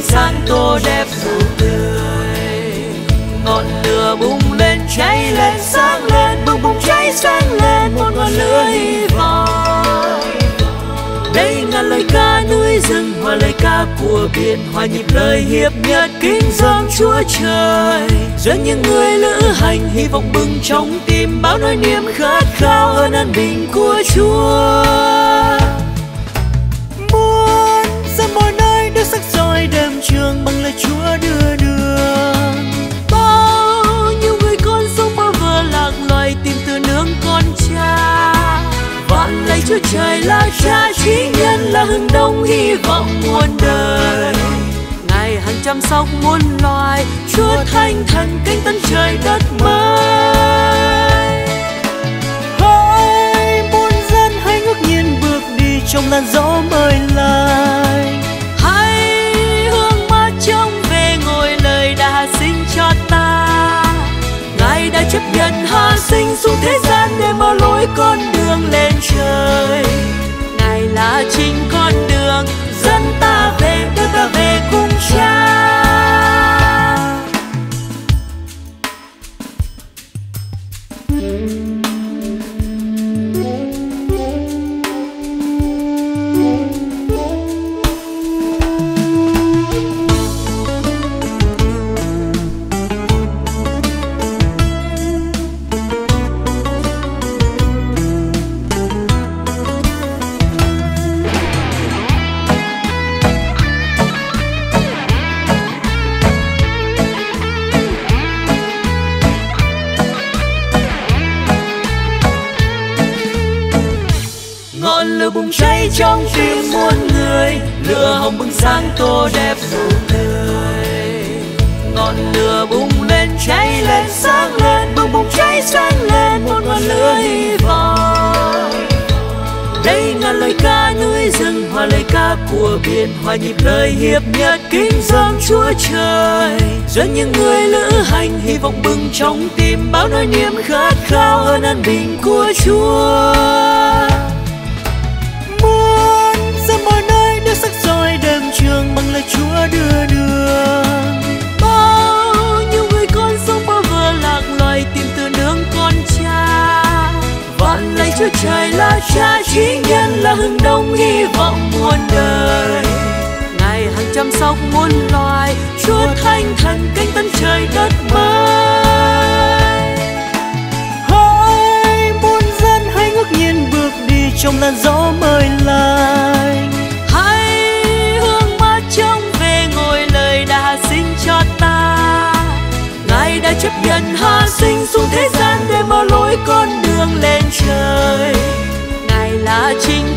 sáng tô đẹp nụ cười. Ngọn lửa bùng lên cháy lên sáng lên, bùng bùng cháy sáng lên một ngọn lửa hy vọng. Đây ngàn lời ca núi rừng, hòa lời ca của biển, hòa nhịp lời hiệp nhất kính dâng Chúa Trời. Dẫn những người lữ hành hy vọng bừng trong tim, bao nỗi niềm khát khao ơn an bình của Chúa. Muốn ra mọi nơi đưa sắc soi đêm trường bằng lời Chúa đưa đường. Bao nhiêu người con sống bơ vơ lạc loài tìm từ nương con cha. Vạn lạy Chúa Trời là Cha chí nhân, là hừng đông hy vọng muôn đời. Ngài hằng chăm sóc muôn loài, Chúa Thánh Thần cánh tân trời đất mới. Hỡi muôn dân hãy ngước nhiên bước đi trong làn gió mới lành. Hãy hướng mắt trông về ngôi lời đã sinh cho ta. Ngài đã chấp nhận hạ sinh xuống thế gian để mở lối con đường lên trời. Ngài là chính con đường dẫn ta về, đưa ta về cùng Cha. Ngọn lửa bùng cháy trong tim muôn người, lửa hồng bừng sáng tô đẹp nụ cười. Ngọn lửa bùng lên cháy lên sáng lên, bùng bùng cháy sáng lên một ngọn lửa hy vọng. Đây ngàn lời ca núi rừng, hòa lời ca của biển, hòa nhịp lời hiệp nhất kính dâng Chúa Trời. Dẫn những người lữ hành hy vọng bừng trong tim, bao nỗi niềm khát khao ơn an bình của Chúa. Sắc soi đêm trường bằng lời Chúa đưa đường. Bao nhiêu người con sống bơ vơ lạc loài tìm từ nương con cha. Vạn lạy Chúa Trời là Cha chí nhân, là hừng đông hy vọng muôn đời. Ngài hằng chăm sóc muôn loài, Chúa Thánh Thần cánh tân trời đất mới. Hỡi muôn dân hãy ngước nhiên bước đi trong làn gió mới lành. Sinh cho ta. Ngài đã chấp nhận hạ sinh xuống thế gian để mở lối con đường lên trời. Ngài là chính